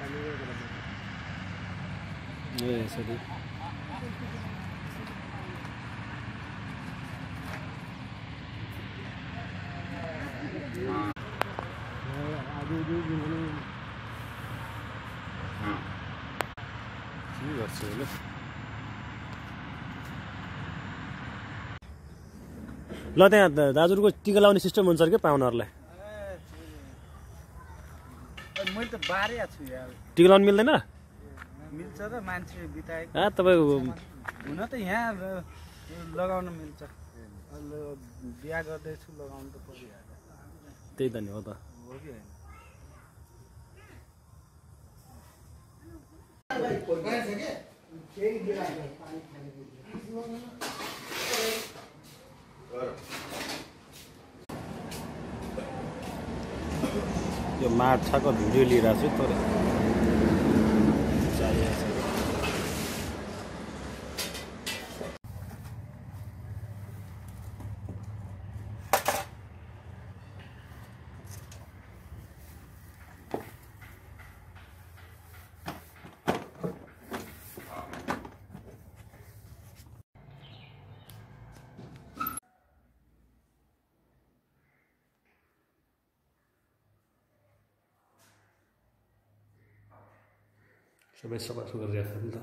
यसरी ल त्यहाँ दाजुको टिका लाउने सिस्टम हुन्छ क्या पाहुनाहरूलाई मैले त बारेको छु यार टिका लाउनु मिल्दैन मिल्छ त मान्छे बिताएको तपाईँको हुन त यहाँ लगाउन मिल्छ बिहा गर्दैछु लगाउनु त परिहाल्छ त्यही त नि हो त हो कि यो माछाको भिडियो लिइरहेको छु तर सबै सफा सुग्घर गरिरहेको छ नि त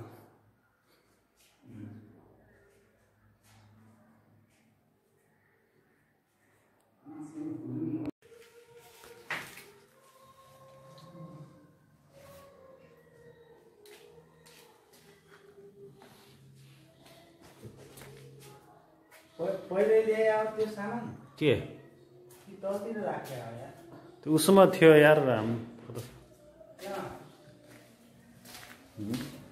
पहिले ल्याए त्यो सामान के कि तलतिर राखे यार त्यो उसमा थियो यार